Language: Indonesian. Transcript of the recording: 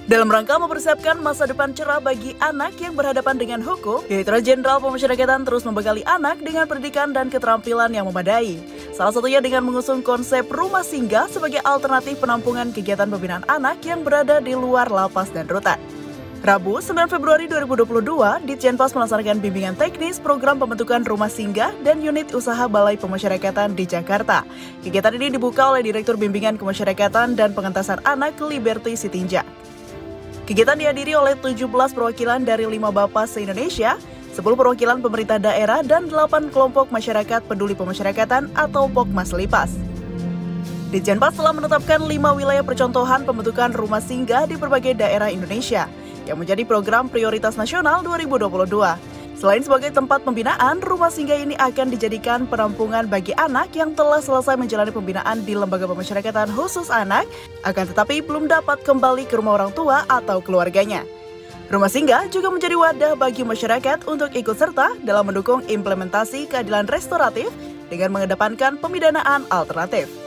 Dalam rangka mempersiapkan masa depan cerah bagi anak yang berhadapan dengan hukum, Direktorat Jenderal Pemasyarakatan terus membekali anak dengan pendidikan dan keterampilan yang memadai. Salah satunya dengan mengusung konsep rumah singgah sebagai alternatif penampungan kegiatan pembinaan anak yang berada di luar lapas dan rutan. Rabu, 9 Februari 2022, Ditjenpas melaksanakan bimbingan teknis program pembentukan rumah singgah dan unit usaha Balai Pemasyarakatan di Jakarta. Kegiatan ini dibuka oleh Direktur Bimbingan Kemasyarakatan dan Pengentasan Anak Liberty Sitinjak. Kegiatan dihadiri oleh 17 perwakilan dari 5 Bapas se-Indonesia, 10 perwakilan pemerintah daerah, dan 8 kelompok masyarakat peduli pemasyarakatan atau Pokmas Lipas. Ditjenpas telah menetapkan 5 wilayah percontohan pembentukan rumah singgah di berbagai daerah Indonesia, yang menjadi program prioritas nasional 2022. Selain sebagai tempat pembinaan, rumah singgah ini akan dijadikan penampungan bagi anak yang telah selesai menjalani pembinaan di lembaga pemasyarakatan khusus anak, akan tetapi belum dapat kembali ke rumah orang tua atau keluarganya. Rumah singgah juga menjadi wadah bagi masyarakat untuk ikut serta dalam mendukung implementasi keadilan restoratif dengan mengedepankan pemidanaan alternatif.